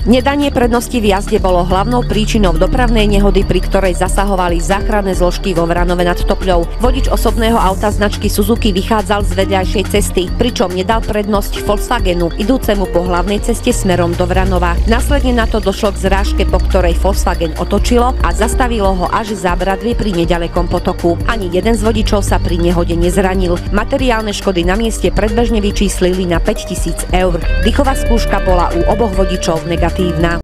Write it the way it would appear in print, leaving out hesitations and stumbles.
Nedanie prednosti v jazde bolo hlavnou príčinou dopravnej nehody, pri ktorej zasahovali záchranné zložky vo Vranove nad Topľou. Vodič osobného auta značky Suzuki vychádzal z vedľajšej cesty, pričom nedal prednosť Volkswagenu idúcemu po hlavnej ceste smerom do Vranova. Následne na to došlo k zrážke, po ktorej Volkswagen otočilo a zastavilo ho až zábradlie pri nedalekom potoku. Ani jeden z vodičov sa pri nehode nezranil. Materiálne škody na mieste predbežne vyčíslili na 5 000 eur. Dýchová skúška bola u oboch vodičov negatívna.